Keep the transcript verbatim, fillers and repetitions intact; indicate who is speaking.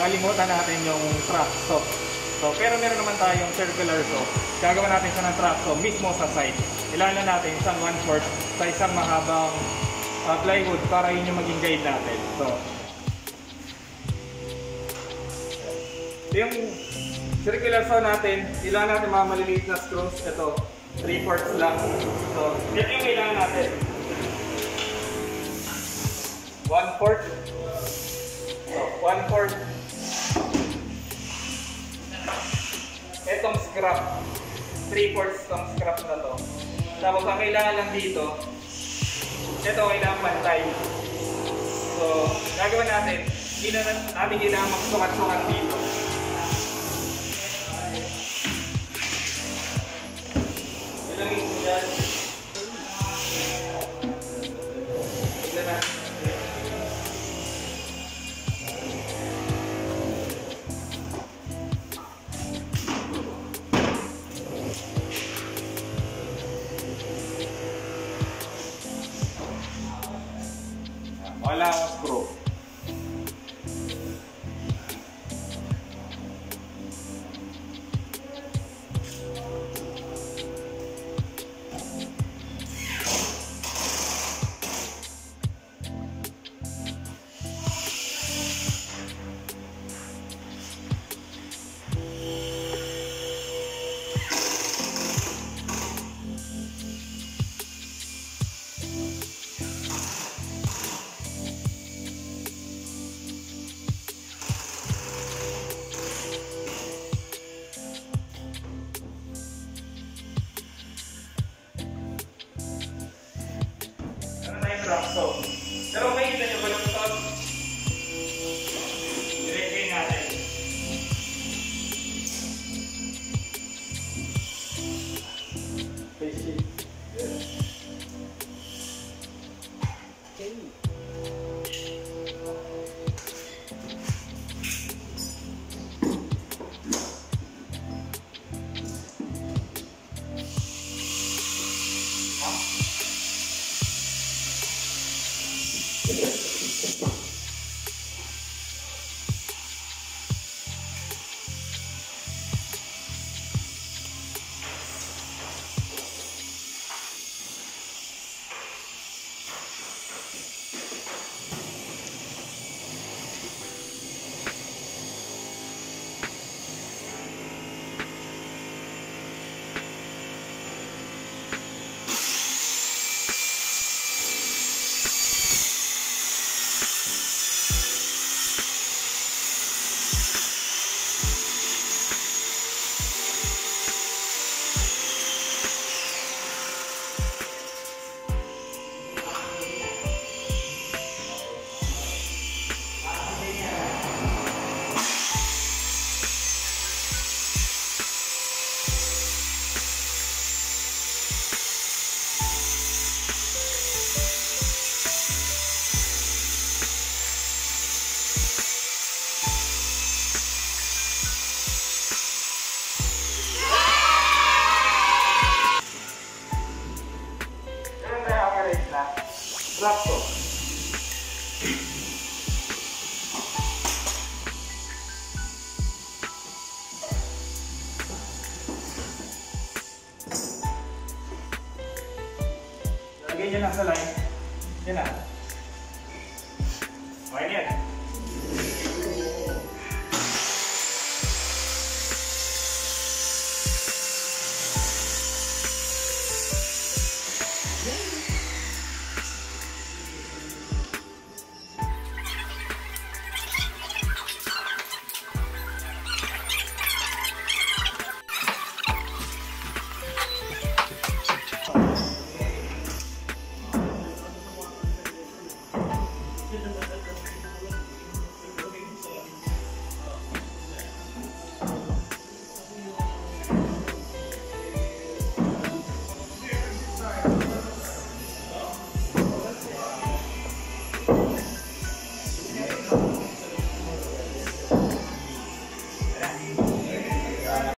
Speaker 1: makalimutan natin yung track saw. So, pero meron naman tayong circular saw. Gagawa natin siya ng track saw mismo sa side. Ilalan natin isang one fourth sa isang mahabang uh, plywood para yun yung maging guide natin. So, yung circular saw natin, ilan natin mga maliliit na screws. Ito, three fourths lang. So, yan yung kailangan natin. one fourth. So, one fourth. Itong scrap. three fourths itong scrap na to. Tapos, ang kailangan lang dito, ito kailangan pantay. So, gagawin natin, hindi na natin kailangan magsukat-sukat dito. Ilagay ko dyan. Tignan natin. Wala akong screw. So, pero may kita nyo ba yung ito? Diretso natin. Face it. Yes. Okay. Track saw. Lagay nyo lang sa line. Yan na. Okay yan.